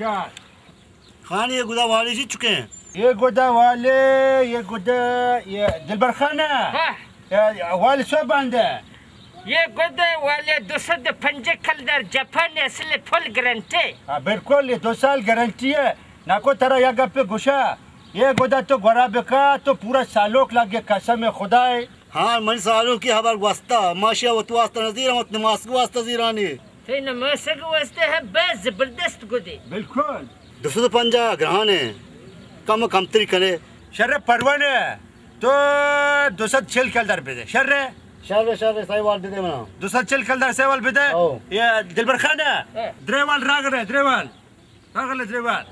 चार। खान ये गुदा वाले जी चुके हैं। ये गुदा वाले, ये गुदा, ये दिलबर खाना वाले सब बंदे। ये गुदा वाले 205 कलर जापान असली फुल गारंटी। बिल्कुल, ये 2 साल गारंटी है। नाको तरह या गप्पे गुशा, ये गुदा तो गोरा बेका तो पूरा सालोक लगे कसम खुदा है। हाँ मन सालों की हबर वास्ता माशिया वत वास्ता नजीर मत नमाज को वास्ता जीरानी थे नमाज को वास्ता है बस जबरदस्त गुदे। बिल्कुल 250 ग्रहण है कम कमतरी करे शर्रे परवाने तो 240 कलर बेदे शर्रे शर सही वाल दे मना 240 कलर सेवाल बेदे। ये दिलबर खाना द्रेवाल रागरे द्रेवाल रागले द्रेवाल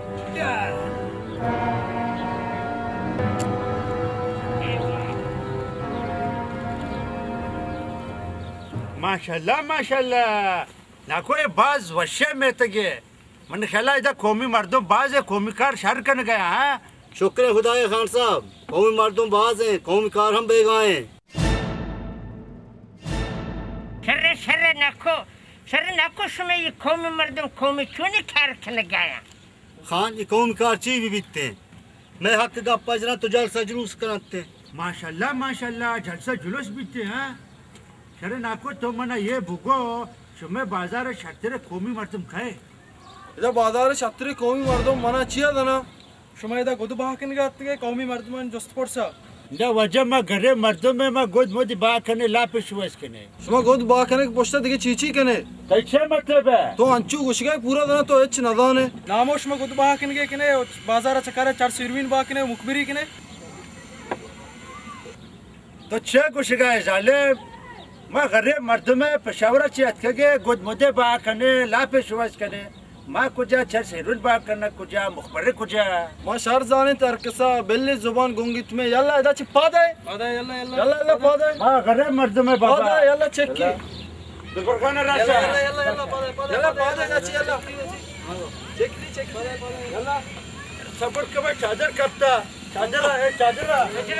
माशाल्लाह माशाल्लाह ना कोई बाज वशे में तगे मन ख्याला इधर कौमी मर्दों बाज है कौमी कार शर कर गया है। शुक्र खुदा खान साहब कौमी मर्दों बाज हैं कौमी कार हम बेगाए हैं। शर्रे नाको समय ये कौमी मर्दों कौमी क्यों नहीं कार कर गया खान ये कौमी कार ची भी बीतते हैं मैं हक का पजरा तो जलसा जुलूस कराते माशाल्लाह माशाल्लाह जलसा जुलूस बीतते हैं। शरे नाको तो मना ये भूगो शुमे बाजार शर्तरे कौमी मर्दम खाए इधर बाजार शर्तरे कौमी मर्दम मना चिया दना शुमे इधर गुद बाहकन गाते के कौमी मर्दमन जस्त पड़सा इधर वजह मा घरे मर्दों में मा गुद मोदी बाहकने लापे शुवेस कने शुमे गुद बाहकने के पोस्टर दिखे चीची कने कैसे मतलब है तो अंचू घुस गए पूरा दना तो एच नदाने नामोश में गुद बाहकन के कने बाजार चकारे 400 इरविन बाहकने मुखबिरी कने तो छे घुस गए जालिम मैं घरे मर्दों में पेशावर चियत के गुद मुदे बा कने लापे शुवस कने मां कुजा छर सेरुल बा करना कुजा मुखबरे कुजा मां शहर जाने तरकसा बेल्ले जुबान गुंगित में यल्ला इधर चिपा दे यल्ला यल्ला यल्ला पा दे मां घरे मर्दों में बाबा पा दे यल्ला चेक की दुबर खाना राशा यल्ला यल्ला यल्ला पा दे यल्ला पा दे अच्छी यल्ला चेक ली चेक यल्ला सबर के भाई चादर कपता चादर है चादर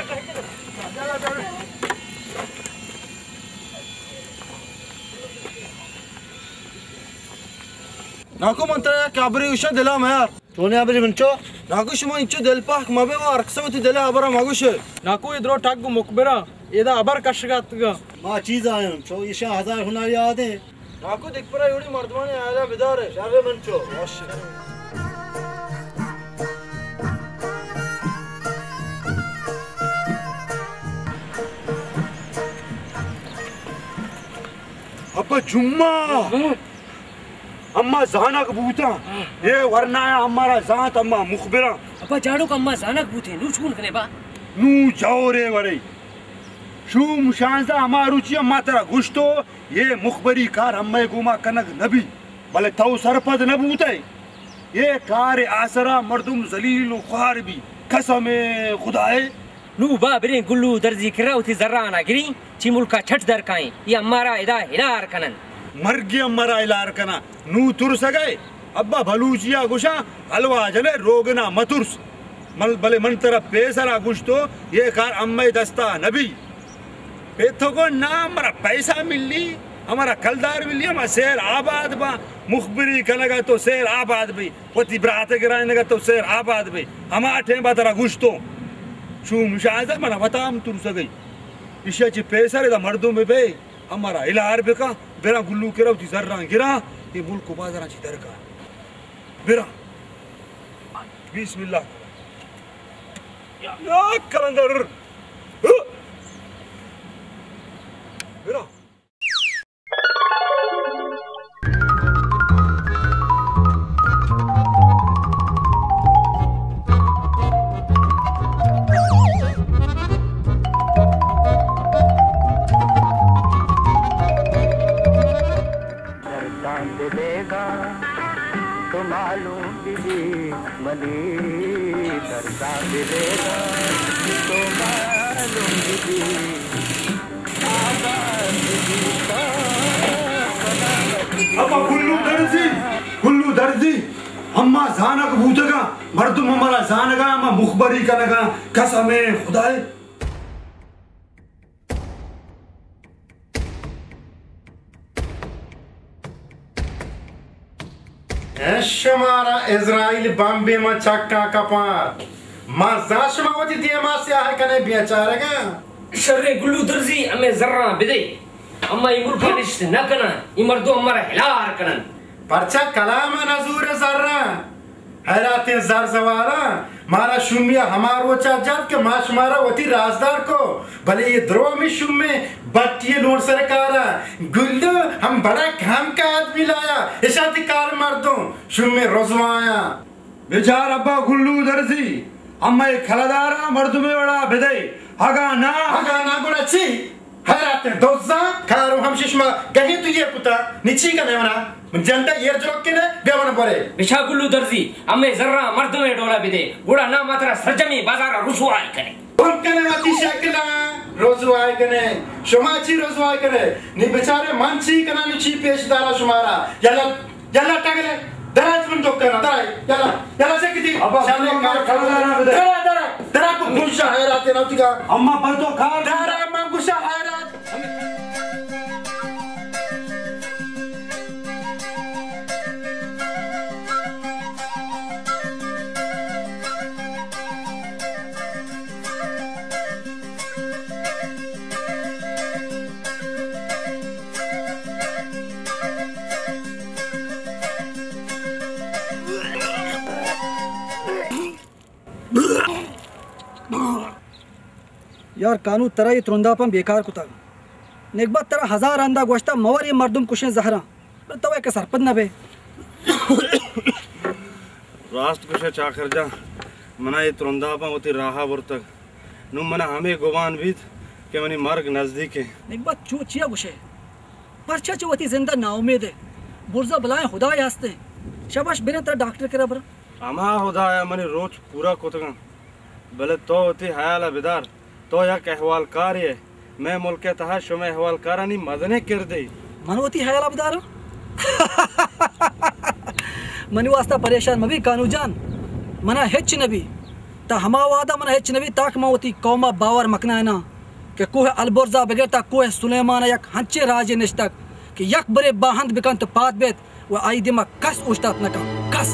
नाको मंत्रा काबरी उषा दिला मैं यार सोने अबरी मंचो नाको शुमा इंचो दिल पाक मबे वा अरक्सवती दिला अबरा मगुश नाको इधरो टाग मुकबरा इदा अबर कशगातगा मां चीज आए मंचो ईशा 1000 हुनार याद है नाको दिखपरा योडी मर्दमाने आया बिदार है शारे मंचो अब जुम्मा अम्मा जाना कबूता ये वरना है हमारा जात अम्मा मुखबिरा अब जाड़ो का अम्मा जाना कबूते नू छून कने बा नू जाओ रे वरे शू मुशांजा अम्मा रुचि अम्मा तेरा गुश्तो ये मुखबरी कार अम्मा गुमा कनक नबी भले तो सरपद नबूते ये कार आसरा मर्दुम जलील ख्वार भी कसम खुदाए नू बाबरे गुल्लू दर्जी कराउती जर्राना गिरी चिमुल का छठ दर काए ये अम्मारा इदा हिलार कनन मर्गी अम्मरा इलार कना नू तुरस गए अब्बा भलूचिया गुशा हलवा जले रोगना मतुर्स मल भले मन तरफ पेसरा गुश्तो ये कार अम्मे दस्ता नबी पेथो को ना हमारा पैसा मिलनी हमारा कलदार मिली हमारा शेर आबाद बा मुखबरी कनगा तो शेर आबाद भी पति ब्राते गिराने का तो शेर आबाद भी हम आठे बातरा गुश्तो शू मुशाहिदा मना बताम तुरस गई इशाची पेसरे दा मर्दों में बे हमारा इलार बेका बेरा गुल्लू केरा उती जर्रा गिरा ये मुल्क को बाजारा ची दरका बेरा बिस्मिल्लाह या कलंदर बेरा देगा तो मालूम दीदी मनी दरदा देगा तो मालूम दीदी अम्मा गुल्लू दर्जी अम्मा जाना कबूतगा मर्दुम हमारा जानगा अम्मा मुखबरी कनगा कसमे खुदाए शुमारा इज़राइल बम्बे में चक्का कपार मजा शुमावती दिए मासे आए कने बेचारेगा शर्रे गुल्लू दर्जी हमें जर्रा बिदे अम्मा इमुल का रिश्ते न करना इमर्दो हमारा हिलार करन परचा कलाम नजूर जर्रा हैराते जर जवारा मारा शुमिया हमारो चाचात के माश मारा वती राजदार को भले ये द्रो में शुमे बट्टी लोड सरकारा गुल्लू हम बड़ा काम का आदमी लाया इशाती कार मर्दों शुमे रोजवाया बेचार अब्बा गुल्लू दर्जी अम्मा खलदारा मर्दुमे बड़ा बिदे हगा ना गुड़ा ची हैराते दोजा कारो हम शिशमा गहे तू ये पुता निची का मेवना जनता ये जोक के ने बेवना पड़े बिशा गुल्लू दर्जी हमें जर्रा मर्दुमे डोला बिदे गुड़ा ना मात्रा सरजमी बाजार रुसवाई करे उनकने माती शक्ला रोजवाई कने शुमाची रोजवाई करे नि बेचारे मानसी कना निची पेशदारा शुमारा यला टगले दराज मन तो करना यला से किती शाने कार खलदारा बिदे दरा को गुस्सा हैराते नौतिका अम्मा पर तो खा दरा मंगुसा हैरात यार कानू तरा ये तुरंदापन बेकार कुता नेकबा तरा हजार अंदा गोश्ता मवर ये मर्दुम कुशे जहरा तवा के सरपद न बे रास्त कुशे चाकर जा मना ये तुरंदापन होती राहा वर्तक नु मना हमें गोवान बीत के मनी मार्ग नजदीक है नेकबा चूचिया गुशे परचा चवती जिंदा नाउमेद है बुर्जा बलाए खुदा यास्ते शाबाश बिना तरा डॉक्टर के रबर अमा खुदा मनी रोज पूरा कोतगा भले तो होती हयाला बिदार तो या कहवाल कार्य मैं मुल्क तहा शुमे हवाल कारानी मदने कर दे मनवती है अलाबदार मनु वास्ता परेशान मबी कानू जान मना हेच नबी ता हमा वादा मना हेच नबी ताक मवती कौमा बावर मकना है ना के कोह अलबोरजा बगैर ता कोह सुलेमान यक हंचे राजे निश्तक कि यक बरे बाहंद बिकंत पात बेत व आई दिमा कस उस्तात नका कस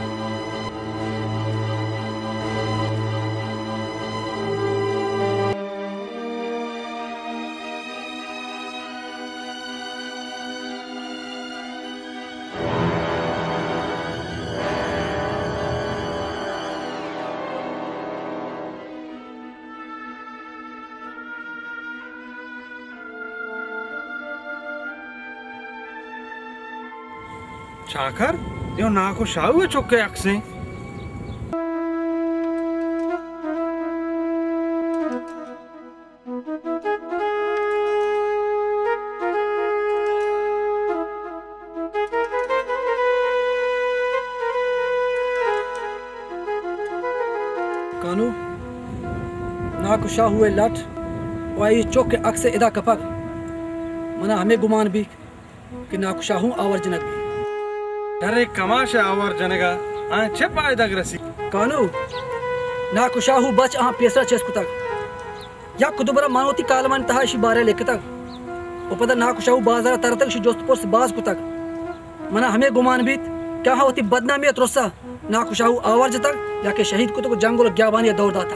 चाकर यो नाको शाहू चुके अक्से कानू नाको शाहू लट वाई चौक के अक्से इदा कपक मना हमें गुमान भी कि नाको शाहू आवर जनक भी अरे कमाश आवर जनेगा आ छपा इदग्रसी कानू ना कुशाहू बच आ पेसरा चेस कुतक या कुदबरा मानोती कालमन तहाशी बारे लेकतक उपदा ना कुशाहू बाजार तरतक शि जोस्तपुर से बाज कुतक मना हमें गुमान बीत क्या होती बदनामी रोसा ना कुशाहू आवर जतक या के शहीद कुतक जंगल ग्याबानी दौड़ दाता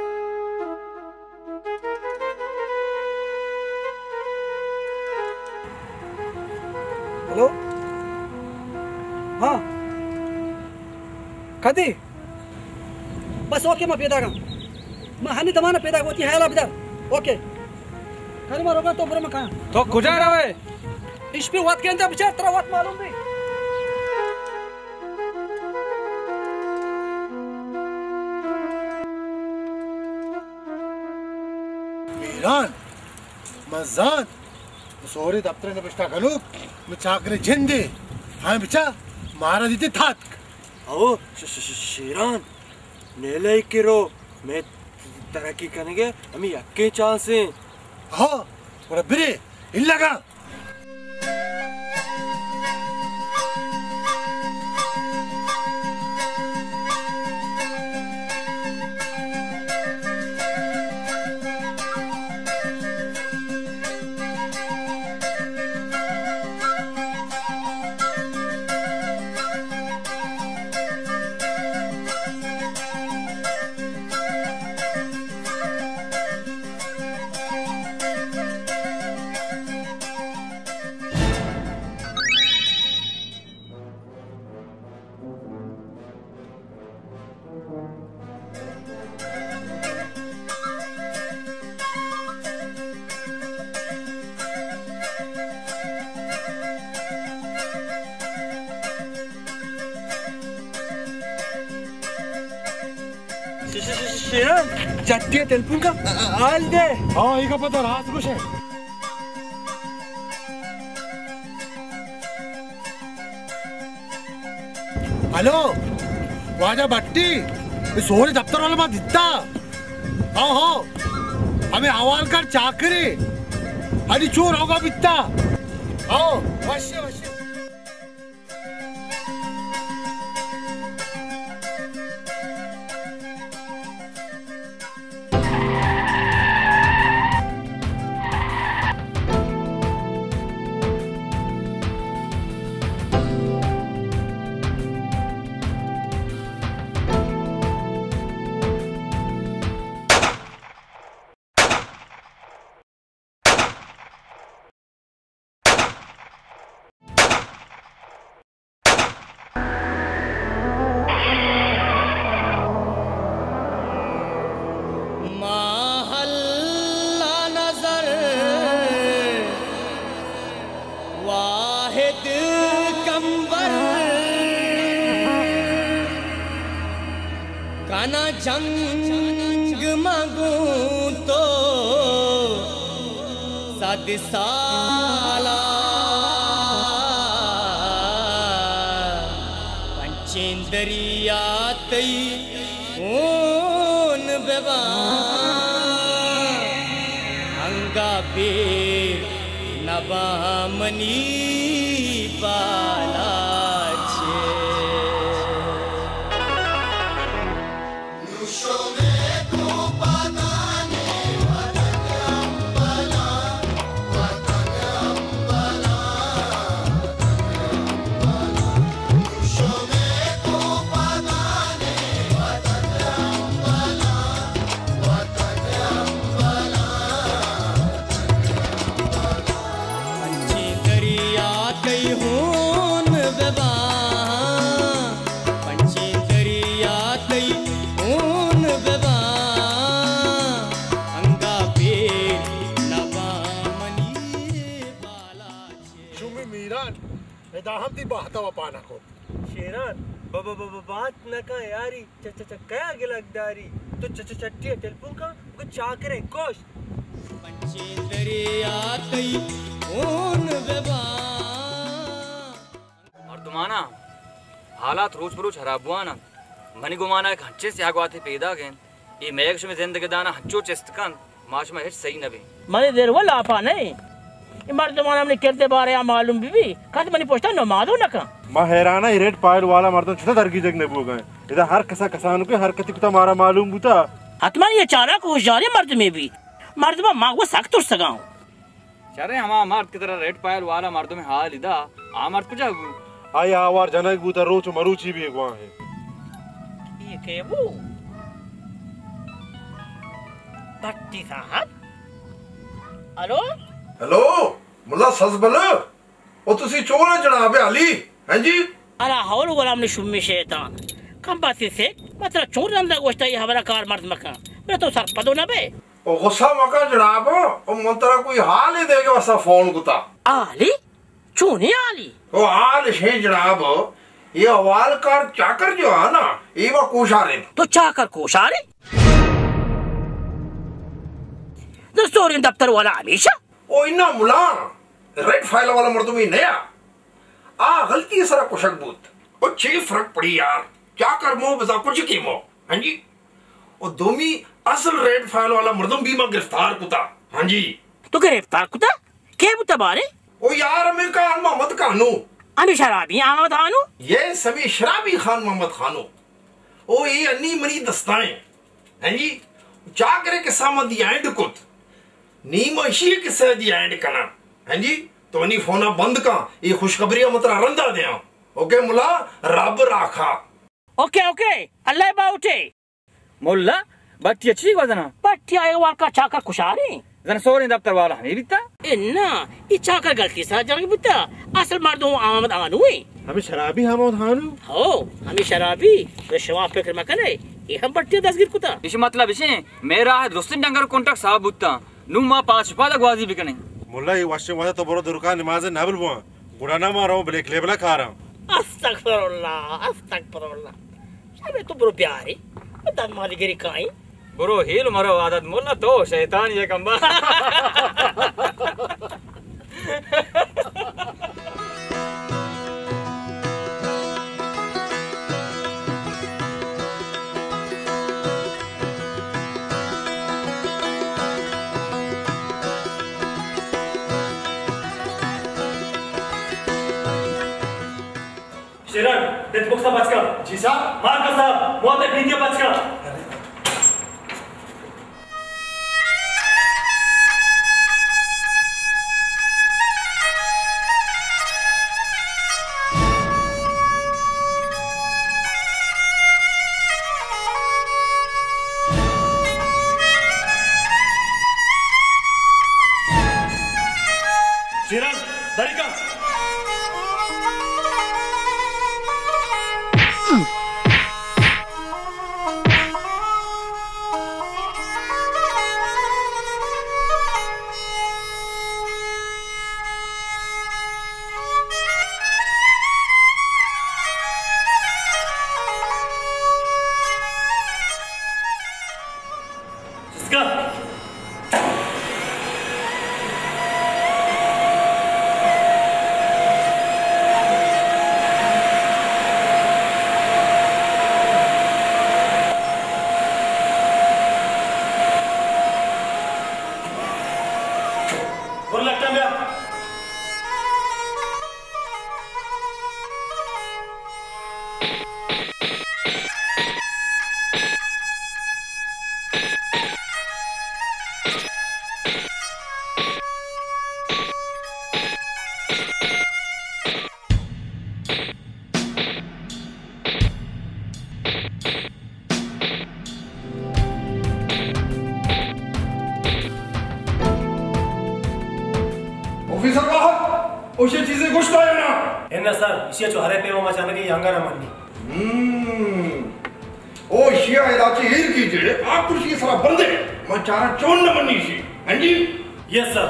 हेलो हाँ कदी बस ओके मैं पैदा का मैं हनी दमाना पैदा होती है ला बिदार ओके कल मार होगा तो बुरा मैं कहां तो गुजार आवे इस पे वात के अंदर बिचार तेरा वात मालूम भी ईरान मजान सोरी दफ्तर ने बिस्टा गलू मैं चाकरे जिंदे हाँ बिचा मारा दीते थात आओ शेरान नेले किरो मैं तरक्की करेंगे हमें यक्के चांस हैं हाँ और बिरे इन लगा शेरान चट्टी तेलपुन का आल दे हाँ ये का पता रात कुछ है हेलो वाजा भट्टी सोरे दफ्तर वाला बात दिता हाँ हाँ हमें हवाल कर चाकरी अरे चोर होगा बित्ता आओ वश्य वश्य जंग मांगू तो सद साला पंचेंद्रिया तई ऊन बेबा अंगा बेर नबामनी बाला पाना को शेरान बात न का यारी क्या गिलकदारी तो चट्टी तेलपुन का कुछ चाकरे कोश और तुम्हारा हालात रोज बरोज खराब हुआ ना मनी गुमाना एक हच्चे से आगवा थे पैदा गए ये मैक्स में जिंदगी दाना हच्चो चेस्तकन माश में हिट सही नबी मने देर वो लापा नहीं इमर जमाना में करते बारे या मालूम बीबी कद मनी पोस्टा न मादो न का मा हैराना ही रेट पायल वाला मर्दन छता दरगी जग ने बो गए इधर हर कसा कसानु के हर कति कुता मारा मालूम बुता हतमा ये चारा को होशियारी मर्द में भी मर्द में मांगो सख्त उठ सगाऊं चरे हमा मर्द की तरह रेट पायल वाला मर्दों में हाल इदा आ मर्द कुछ आई आवार जनक बुता रोच मरुची भी गवा है ये के वो भट्टी साहब हेलो हेलो मुल्ला सजबल ओ तुसी चोर जनाब अली हैं जी अरे हौल गुलाम ने शुम्मी शैतान कम बात से मतलब चोर अंदर गोश्ता ये हमारा कार मर्द मका मैं तो सर पदो ना बे ओ गुस्सा मका जनाब ओ मंतरा कोई हाल ही देगे वसा फोन गुता आली चूनी आली ओ हाल है जनाब ये हवाल कार चाकर जो है ना ये वो कोशारे तो चाकर कोशारे दस्तूरी दफ्तर वाला हमेशा ओ इन्ना मुला रेड फाइल वाला मर्द में नया आ गलती सरा कुशक बूत ओ छे फर्क पड़ी यार क्या कर मो बजा कुछ की मो हां जी ओ दोमी असल रेड फाइल वाला मर्दम भी मैं गिरफ्तार कुता हां जी तो गिरफ्तार कुता के बुता बारे ओ यार मैं का मोहम्मद खानू अमी शराबी अहमद खानू ये सभी शराबी खान मोहम्मद खानू ओ ये अन्नी मनी दस्ताएं हां जी जा करे के सामद एंड कुत नीम ही के सदी एंड कना हां जी तो नी फोना बंद का ये खुशखबरियां मत रंदा दे ओके मुला रब राखा ओके ओके अल्लाह बाउटे मुल्ला बट्टी अच्छी वजना बट्टी आए वाल का चाकर खुशारी जन सोरे दफ्तर वाला हमें बिता इन्ना ये चाकर गलती से जग बिता असल मर्दों आमद आनु है हमें शराबी आमद आनु हो हमें शराबी तो शवा फिक्र में करे ये हम बट्टी दसगिर कुता इस मतलब इसे मेरा है दोस्तिन डंगर कांटेक्ट साहब बुता नुमा पांच पादा गवाजी भी कने मुल्ला ये वाशे वादा तो बरो दुरका नमाज ना बोलबो गुनाना मारो ब्लैक लेबला खा रहा अस्तगफिरुल्लाह अस्तगफिरुल्लाह शायद तो बरो प्यारे दान मारी गिरी काई बुरो हील मरो आदत मुल्ला तो शैतान ये कंबा शेरन डेथ बॉक्स बचका जी साहब मार्का साहब बहुत है पीतिया बचका शेरन दरिका ऑफिसर वाहद ओशे चीजें कुछ तो है ना एन्ना सर इसे जो हरे पे वो मचाने की यंगारा माननी ओ शिया इदाची हीर की जेड़े आप कुछ ये सारा बंदे मैं चारा चोन न बननी सी हैं जी यस सर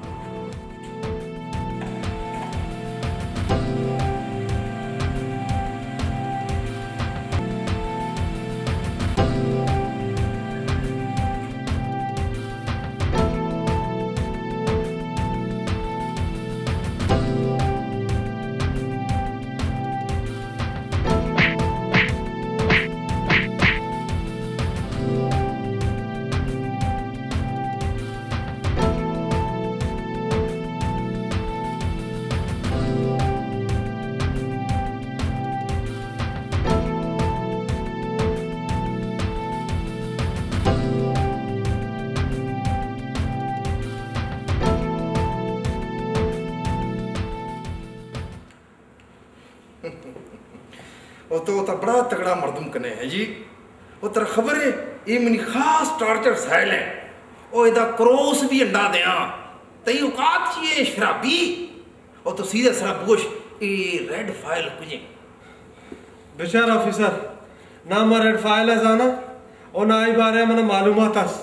वो तो बड़ा तगड़ा मर्दम कने है जी वो तेरा खबर है ये मनी खास टार्चर साइल है ओ इदा क्रॉस भी अंडा देया तई औकात चाहिए शराबी और तो सीधे सरा बोश ए रेड फाइल कुजे बेचारा ऑफिसर ना मा रेड फाइल है जाना और ना ही बारे में मालूमात है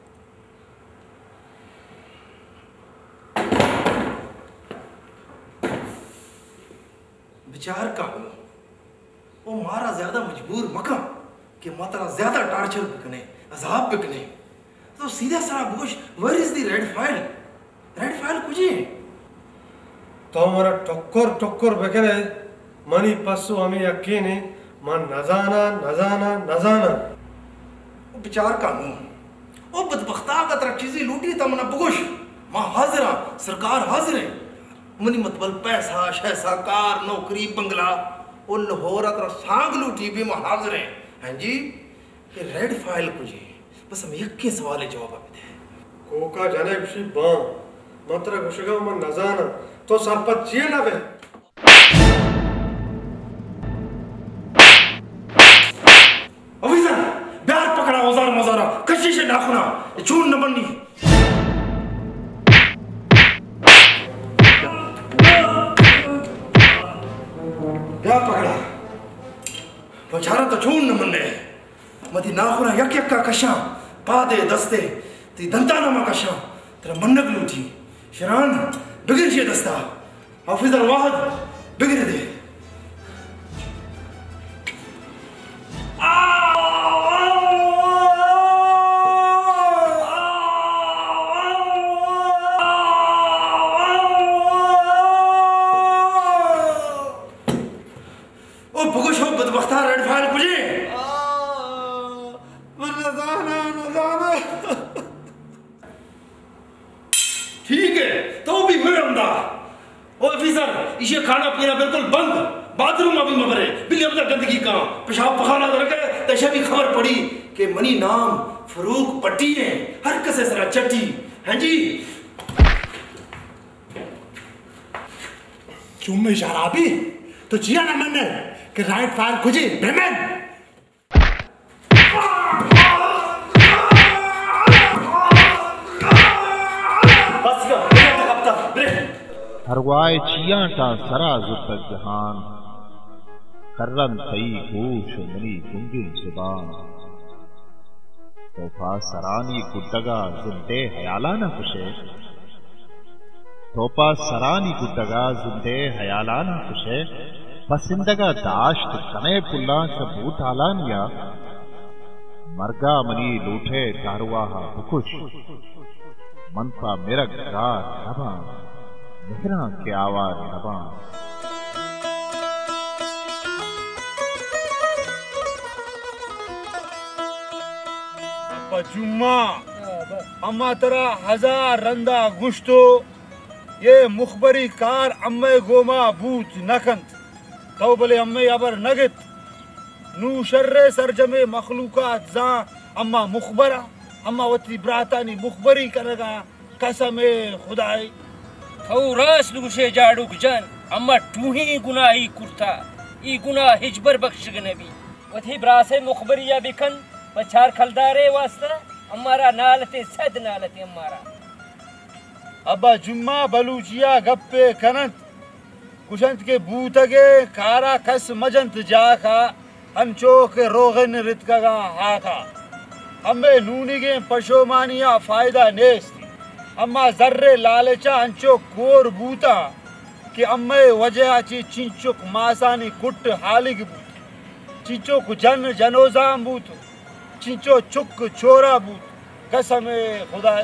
विचार का वो मारा ज्यादा मजबूर मका कि मातरा ज्यादा टार्चर बिकने अजाब बिकने तो सीधा सारा बोश where is the red file कुछ तो हमारा टक्कर टक्कर बेकने मनी पसु हमें यकीन है मन नजाना वो विचार का वो बदबख्ता का तरह चीजें लूटी तमना बोश मां हाजिरा सरकार हाजिर है मनी मतबल पैसा शैसा कार नौकरी बंगला वो लाहौर तरह सांग लूटी भी मां हाजिर है हैं जी ये रेड फाइल कुछ बस हम एक के सवाल जवाब दे कोका जाने खुशी बां मात्रा खुशगा मन नजाना तो सरपंच जी ना बे ऑफिसर बैग पकड़ा औजार मजारा कशी से नाखुना चून न बननी बैग पकड़ा बेचारा तो चून न बनने मती नाखुना यक यक का कशा पादे दस्ते ती दंतानामा कशा तेरा मन्नक लूटी शरान बिगड़ से दस्ता ऑफिसर वाहद बिगड़ दे ठीक है तो भी मेरा ऑफिसर इसे खाना पीना बिल्कुल बंद बाथरूम अभी मबरे बिल्ली अब तक गंदगी का पेशाब पखाना करके तैसे भी खबर पड़ी कि मनी नाम फरूक पट्टी है हर कसे सरा चट्टी हैं जी चुम्मे शराबी तो जिया ना मन कि राइट फायर खुजी बेमन बस का बेटा अब तक ब्रेक हरवाए चिया टा सरा जुत जहान करन तई होश मनी गुंगिन जुबान तोफा सरानी गुड्डगा जिंदे हयाला न खुशे तोपा सरानी गुड्डगा जिंदे हयाला न खुशे पसंदगा दाश्त कने पुल्ला सबूत आलानिया मरगा मनी लूठे कारवाहा बुकुश मनपा मेरा गार नबा मेहरा के आवाज नबा जुम्मा अम्मा तरा हजार रंदा गुश्तो ये मुखबरी कार अम्मे गोमा बूत नकंत तो बले अम्मे अबर नगत नू शर्रे सरजमे मखलूकात जा अम्मा मुखबरा अम्मा वती ब्रातानी मुखबरी करगा कसमे खुदाई थौ रास लुशे जाडुक जान अम्मा टूही गुनाही कुर्ता ई गुनाह हिजबर बख्श नबी वती ब्रासे मुखबरिया बिकन पछार खलदारे वास्ता हमारा नालते सद नालते हमारा अब्बा जुम्मा बलूचिया गप्पे कनत कुशंत के बूतगे कारा कस मजंत जाका अंचो के रोगन रितकगा हाका हमें नूनिगे पशोमानिया फायदा नेस्ती अम्मा जर्रे लालचा अंचो कोर बूता कि अम्मे वजह ची चिंचुक मासानी कुट हालिग बूत चिंचुक जन जनोजाम बूत चिंचो चुक छोरा बूत कसमे खुदाए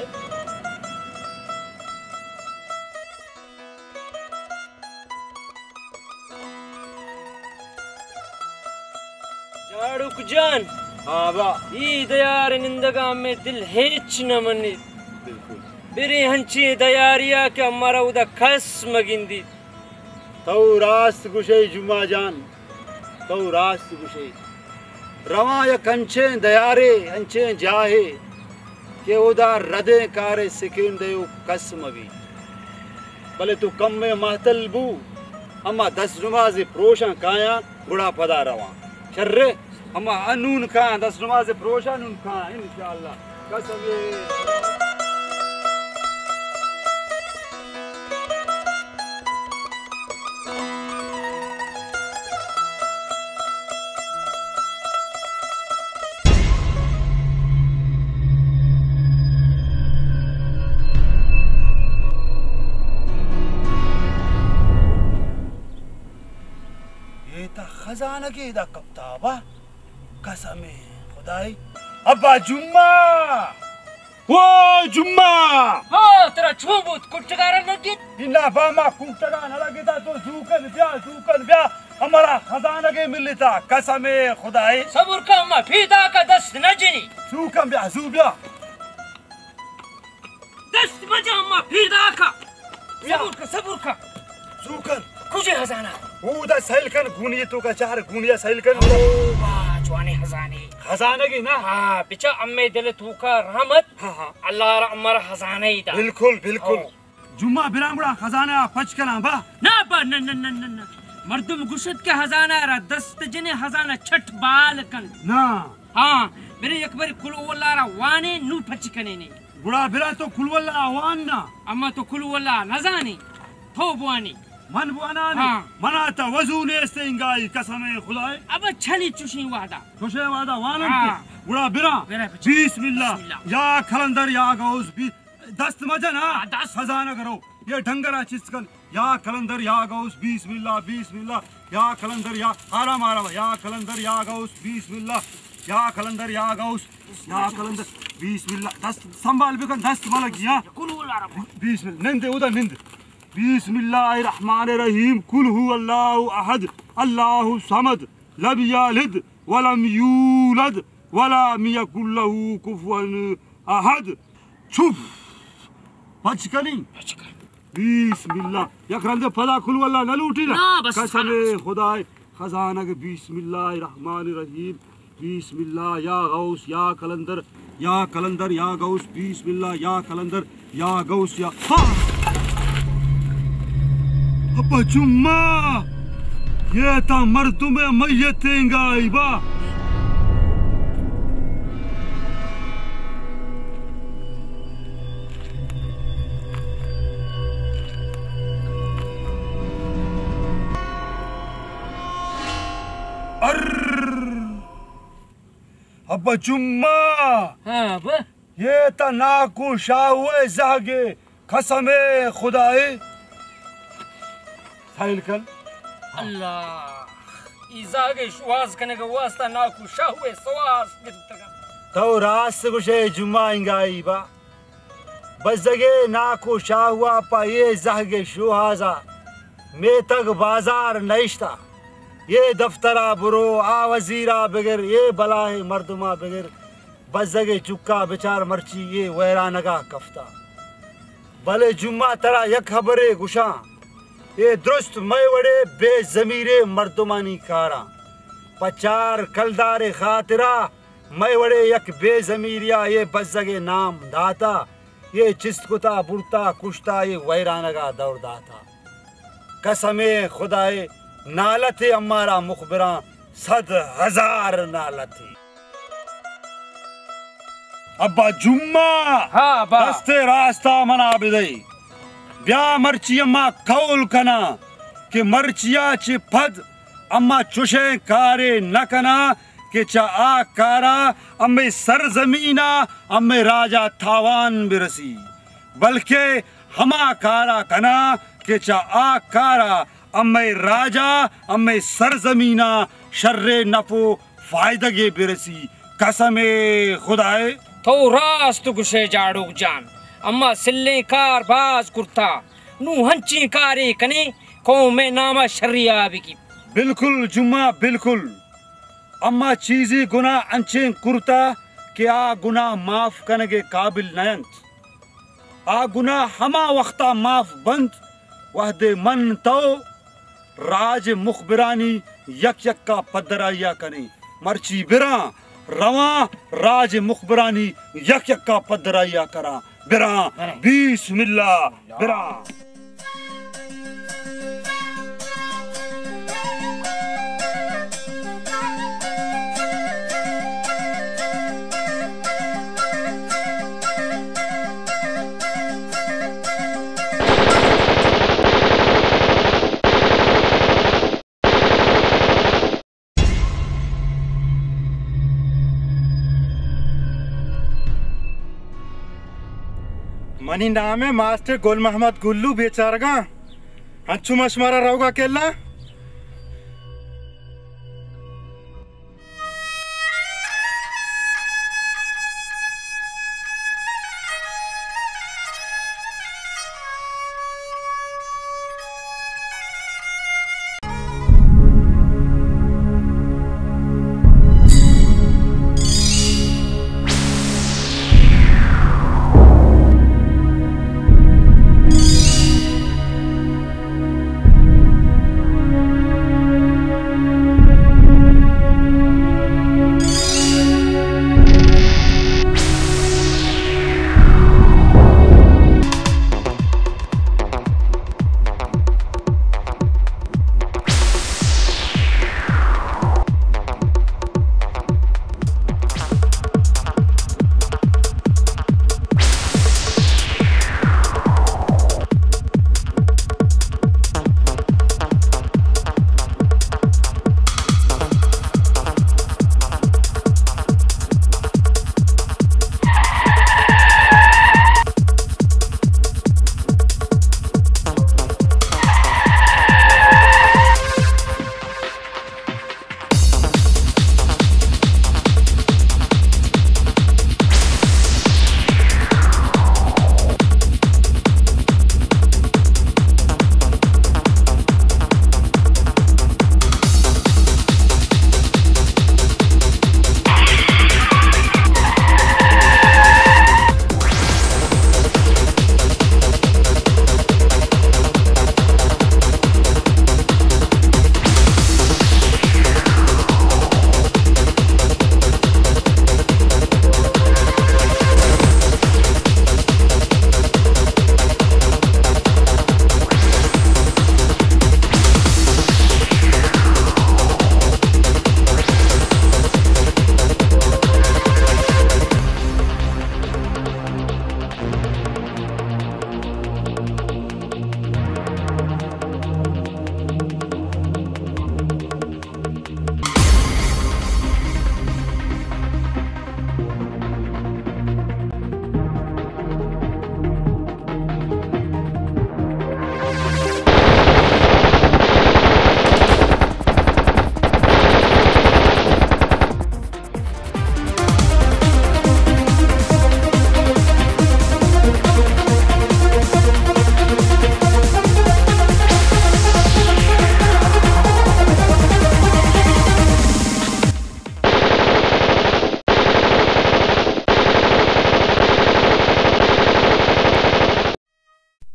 जाडुक जान आबा ई दयार निंदगा में दिल हेच न मनी बिल्कुल बिरे हंची दयारिया के हमारा उदा खस मगिंदी तो रास्त गुशे जुम्मा जान तो रास्त गुशे रवा या कंचे दयारे अंचे जाहे के उदा रदे कारे सिकिन देव कसमवी भले तू कम में महतल बू अम्मा 10 नमाज प्रोशा काया बुढ़ा पदा रवा शर्रे अम्मा अनून का 10 नमाज प्रोशा नून का इंशाअल्लाह कसमे खजाना के दा कप्ताबा कसमे खुदाई अब्बा जुम्मा वो जुम्मा हो तेरा छूबूत कुटगारा नगित इना बामा कुटगा न लगता तो जूकन ब्या हमारा खजाना के मिलता कसमे खुदाई सब्र का अम्मा फीदा का दस्त न जिनी जूकन ब्या जूब्या दस्त बजा अम्मा फीदा का सब्र का जूकन कुछ खजाना उदा सैलकन गुनिया तो का चार गुनिया सैलकन ओ वाह जवानी खजाने की ना हां बिचा अम्मे दिल तू का रहमत हां अल्लाह रा अमर खजाने ही दा बिल्कुल जुम्मा बिरामड़ा खजाना पचकना बा न मर्दुम गुशत के खजाना रा दस्त जने खजाना छठ बाल कन ना हां मेरे एक बार कुल वल्ला रा वाने नु पचकने ने बुढ़ा बिरा तो कुल वल्ला वान ना अम्मा तो कुल वल्ला नजानी थो बुआनी मन बुआना मनाता वजू ने सेंगाई कसमे खुदाए अब छली चुशी वादा वानम के बुढ़ा बिरा बिस्मिल्लाह या खलंदर या गौस भी दस्त मजन दस खजाना करो ये ढंगरा चिस्कन या खलंदर या गौस बिस्मिल्लाह या खलंदर या आराम या खलंदर या गौस बिस्मिल्लाह या खलंदर या गौस या खलंदर बिस्मिल्लाह दस्त संभाल बिकन दस्त मलक या कुल वल्ला बिस्मिल्लाह निंद उदा निंद बिस्मिल्लाहिर्रहमानिर्रहीम कुल हु अल्लाहु अहद अल्लाहु समद लब यलिद वलम यूलद वलम यकुल लहू कुफुवन अहद। चुप बचकनी बिस्मिल्लाह यकरंदे फदा खुल वल्ला न लूटी ना कसम खुदा खजाना के बिस्मिल्लाहिर रहमानिर रहीम बिस्मिल्लाह या गौस या कलंदर या गौस बिस्मिल्लाह या कलंदर या गौस या अब्बा जुम्मा ये ता मर्दुमे मय्यतें गायबा। अब्बा जुम्मा ये ता नाकू शाहुए जागे कसमे खुदाए साहिल कल अल्लाह इजागे शुआस कने का वास्ता नाकू शाहुए सवास गिरतगा तो रास गुशे जुम्मा इंगाई बा बजगे नाकू शाहुआ पा ये जागे शुहाजा में तक बाजार नइश्ता ये दफ्तरा बुरो आ वजीरा बगैर ये बलाए मर्दुमा बगैर बजगे चुक्का बेचार मर्ची ये वैरानगा कफ्ता भले जुम्मा तरा यक खबरे गुशा ये दुरुस्त मैं वड़े बेजमीरे मर्दुमानी कारा पचार कलदारे खातिरा मैं वड़े यक बेजमीरिया ये बजगे नाम दाता ये चिस्तकुता बुरता कुश्ता ये वैरानगा दौड़ दाता कसमे खुदाए नालते अम्मारा मुखबिरा 100,000 नालते। अब्बा जुम्मा दस्ते रास्ता मना बिदई ब्या मर्ची अम्मा कौल कना कि मर्चिया चे फद अम्मा चुशे कारे न कना कि चा आ कारा अम्मे सरजमीना अम्मे राजा थावान बिरसी बल्कि हमा कारा कना कि चा आ कारा अम्मे राजा अम्मे सरजमीना शर्रे नफो फायदगे बिरसी कसमे खुदाए तो रास्त गुशे जाड़ूक जान अम्मा सिल्ले कार बाज कुर्ता नू हंची कारे कने कौमे नामा शर्रिया बिकी। बिल्कुल जुम्मा बिल्कुल अम्मा चीजी गुना अंचे कुर्ता के आ गुना माफ करने के काबिल नयंत आ गुना हमा वक्ता माफ बंद वहदे मन तो राज मुखबिरानी यक यक का पदराया कने मर्ची बिरा रवा राज मुखबिरानी यक यक का पदराया करा बिरा बिस्मिल्लाह बिरा। मनी नाम है मास्टर गोल मोहम्मद गुल्लू बेचारगा अच्छू मशमारा रहोगा केला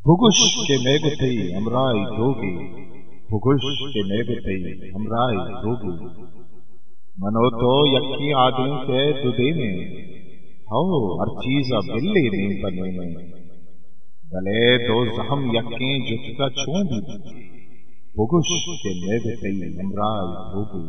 भुगुश के मेगुतई हमराई दोगे भुगुश के मेगुतई हमराई दोगे मनो तो यक्की आदमी के दुदे में हो हर चीज बिल्ली नहीं बने में भले दो जहम यक्के जुटका छू भी भुगुश के मेगुतई हमराई दोगे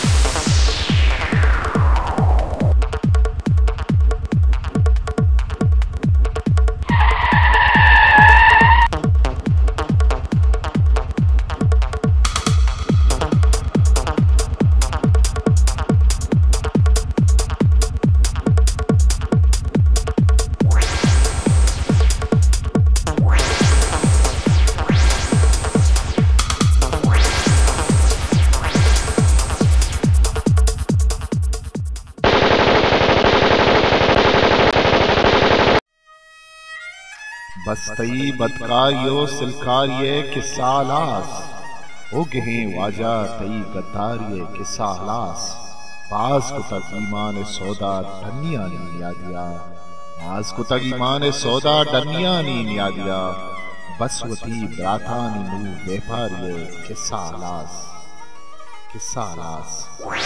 बस्तई बदकारियो सिलकारिये किसालास हो गहे वाजा तई गद्दारिये किसालास बाज को तक ईमान सौदा डनिया नी यादिया बाज को तक ईमान सौदा डनिया नी यादिया बसवती ब्राथा नी नू बेपारिये किसालास किसालास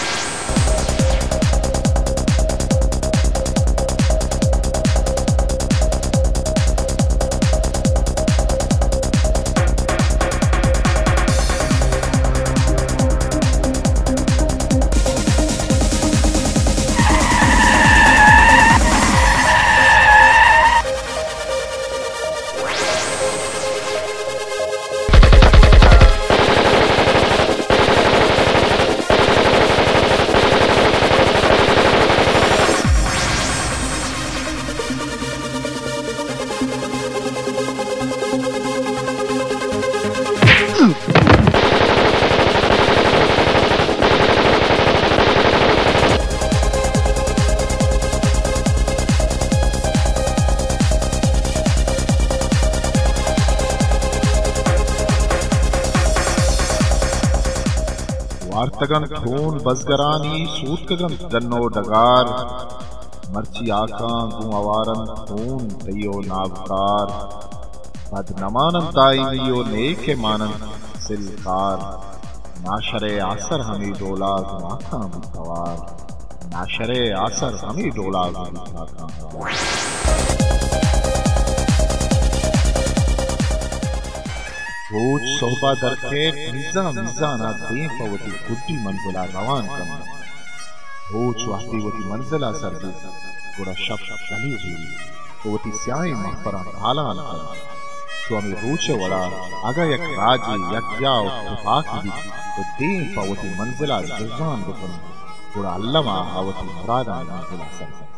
वार्तगन खून बसगरानी सूतकगन जन्नो डगार मर्ची आका गुआवारन खून तयो नागकार बदनमानन दाइमियो नेके मानन सिलकार नाशरे आसर हमी डोला गुआका मुतवार नाशरे आसर हमी डोला गुआका रोज सोहबा दरके मिजा मिजा ना दे पवती गुड्डी मंजिला रवान कमा रोज वाहती वती मंजिला सरदी गुड़ा शब चली हुई तो वती स्याई महफरा भाला कमा स्वामी रोचे वड़ा अगर एक राजी यक जाओ तुफाक दी तो दे पवती मंजिला जजान दुकन गुड़ा अल्लमा आवती मुरादा मंजिला सरदी